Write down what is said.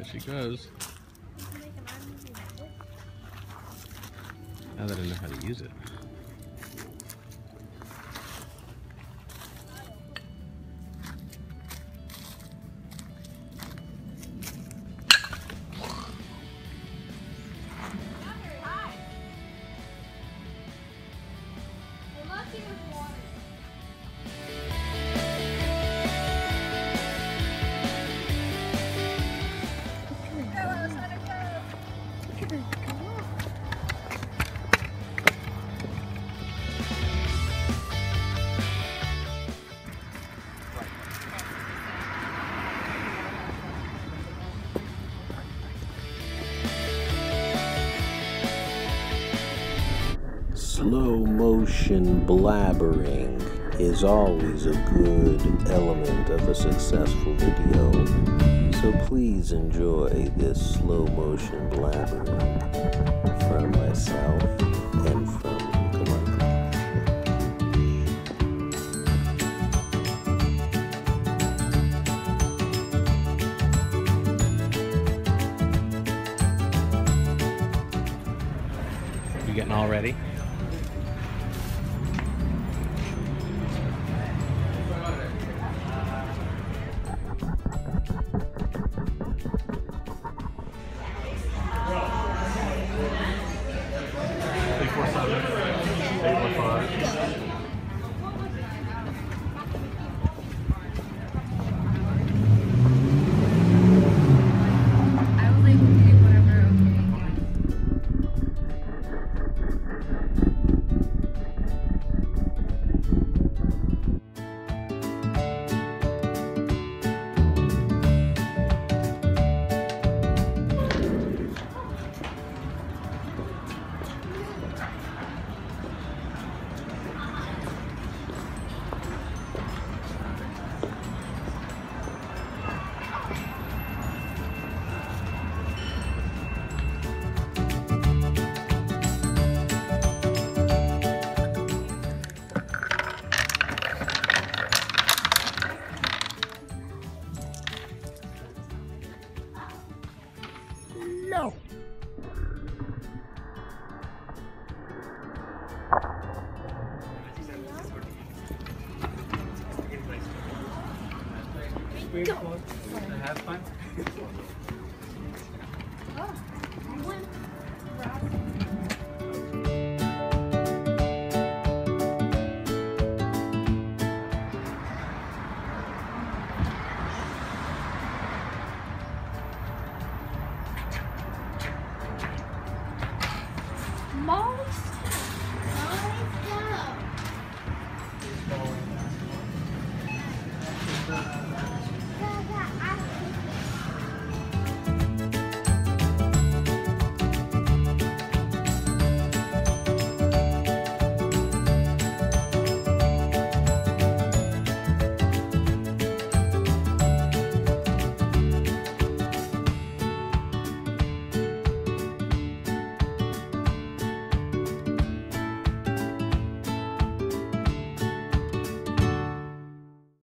There she goes. Now that I know how to use it. Slow motion blabbering is always a good element of a successful video, so please enjoy this slow motion blabbering from myself and from Kamarka. You getting all ready? No. Go. Have fun. Oh,